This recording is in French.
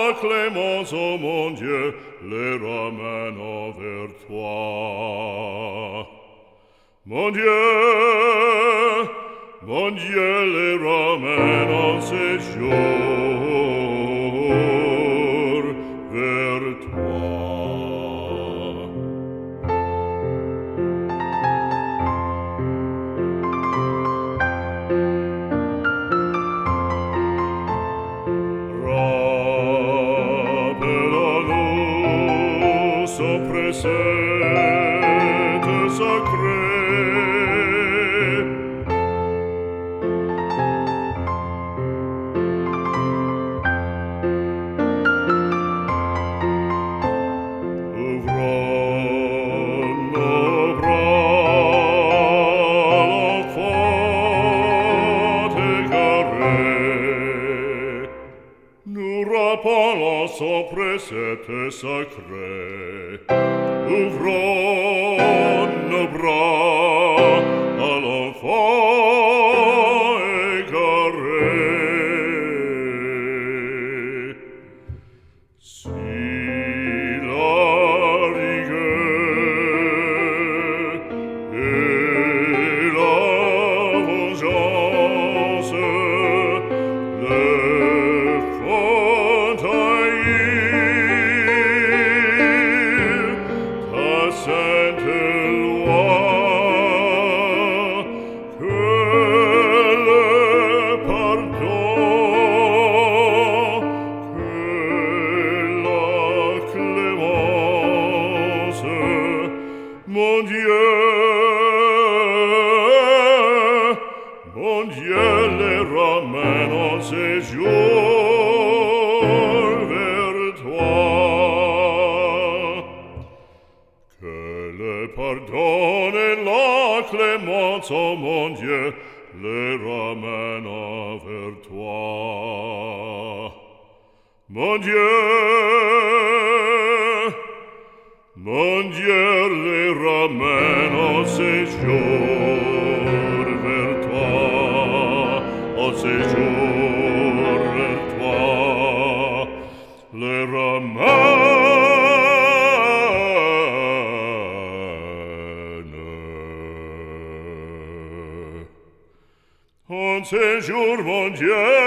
la clémence, ô mon Dieu, les ramène vers toi. Mon Dieu, les ramène en séjour vers toi. Rappelle-nous son précepte sacré. Rappelons son précepte sacré. Ouvrons nos bras à l'enfant égaré. Si la rigueur et la vengeance sainte loi, que le pardon, que la clémence, mon Dieu, les ramène en séjour vers toi. Pardonne la clémence, ô mon Dieu, les ramène vers toi. Mon Dieu, les ramène en séjour vers toi, en séjour vers toi, les ramène en séjour, mon Dieu.